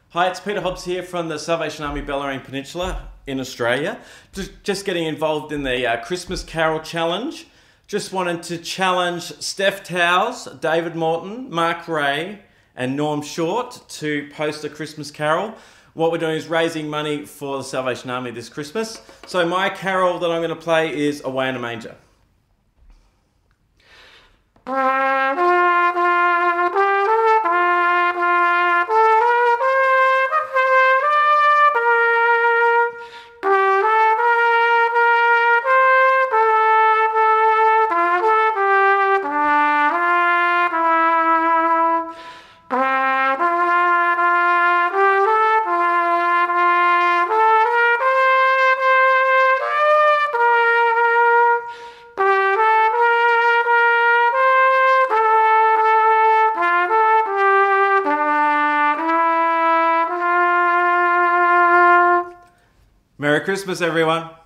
Hi, it's Peter Hobbs here from the Salvation Army Bellarine Peninsula in Australia. Just getting involved in the Christmas Carol Challenge. Just wanted to challenge Steph Towers, David Morton, Mark Ray and Norm Short to post a Christmas carol. What we're doing is raising money for the Salvation Army this Christmas. So my carol that I'm going to play is Away in a Manger. Merry Christmas, everyone.